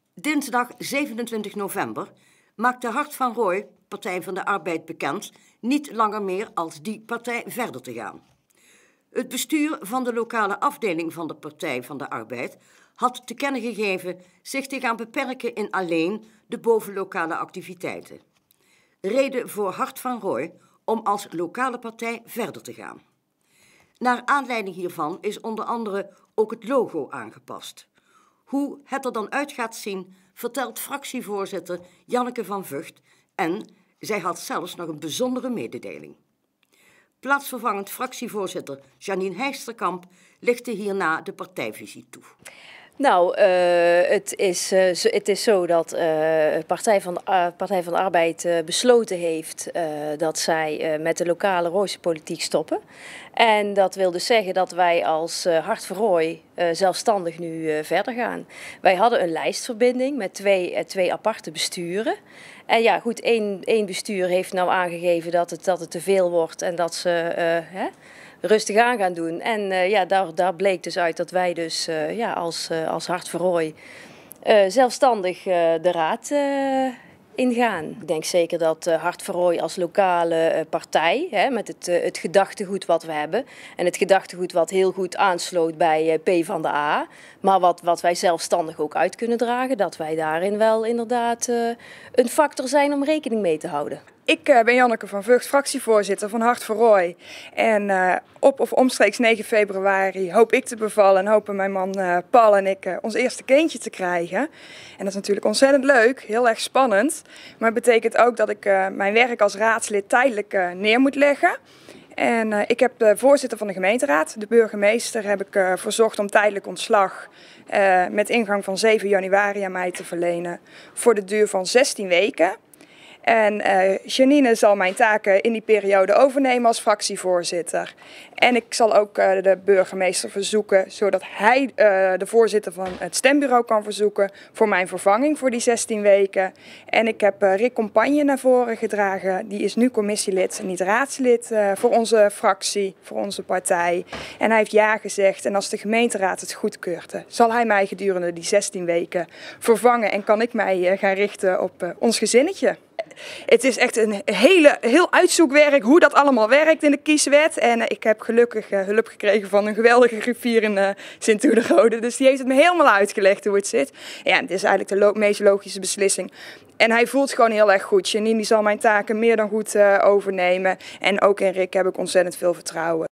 Dinsdag 27 november maakte Hart van Rooij, Partij van de Arbeid, bekend niet langer meer als die partij verder te gaan. Het bestuur van de lokale afdeling van de Partij van de Arbeid had te kennen gegeven zich te gaan beperken in alleen de bovenlokale activiteiten. Reden voor Hart van Rooij om als lokale partij verder te gaan. Naar aanleiding hiervan is onder andere ook het logo aangepast. Hoe het er dan uit gaat zien, vertelt fractievoorzitter Janneke van Vught en zij had zelfs nog een bijzondere mededeling. Plaatsvervangend fractievoorzitter Janine Heisterkamp lichtte hierna de partijvisie toe. Nou, het is zo dat de Partij van de Arbeid besloten heeft dat zij met de lokale Rooijse politiek stoppen. En dat wil dus zeggen dat wij als Hart van Rooij zelfstandig nu verder gaan. Wij hadden een lijstverbinding met twee aparte besturen. En ja, goed, één bestuur heeft nou aangegeven dat het te veel wordt en dat ze rustig aan gaan doen. En ja, daar bleek dus uit dat wij dus als Hart van Rooij zelfstandig de raad ingaan. Ik denk zeker dat Hart van Rooij als lokale partij, met het gedachtegoed wat we hebben en het gedachtegoed wat heel goed aansloot bij PvdA, maar wat wij zelfstandig ook uit kunnen dragen, dat wij daarin wel inderdaad een factor zijn om rekening mee te houden. Ik ben Janneke van Vught, fractievoorzitter van Hart van Rooij. En op of omstreeks 9 februari hoop ik te bevallen en hopen mijn man Paul en ik ons eerste kindje te krijgen. En dat is natuurlijk ontzettend leuk, heel erg spannend. Maar het betekent ook dat ik mijn werk als raadslid tijdelijk neer moet leggen. En ik heb de voorzitter van de gemeenteraad, de burgemeester, heb ik verzocht om tijdelijk ontslag met ingang van 7 januari aan mij te verlenen voor de duur van 16 weken. En Janine zal mijn taken in die periode overnemen als fractievoorzitter. En ik zal ook de burgemeester verzoeken, zodat hij de voorzitter van het stembureau kan verzoeken voor mijn vervanging voor die 16 weken. En ik heb Rick Compagne naar voren gedragen. Die is nu commissielid en niet raadslid voor onze fractie, voor onze partij. En hij heeft ja gezegd en als de gemeenteraad het goedkeurt, zal hij mij gedurende die 16 weken vervangen. En kan ik mij gaan richten op ons gezinnetje. Het is echt een heel uitzoekwerk hoe dat allemaal werkt in de kieswet. En ik heb gelukkig hulp gekregen van een geweldige griffier in Sint-Oederode. Dus die heeft het me helemaal uitgelegd hoe het zit. Ja, het is eigenlijk de meest logische beslissing. En hij voelt gewoon heel erg goed. Janine die zal mijn taken meer dan goed overnemen. En ook in Rick heb ik ontzettend veel vertrouwen.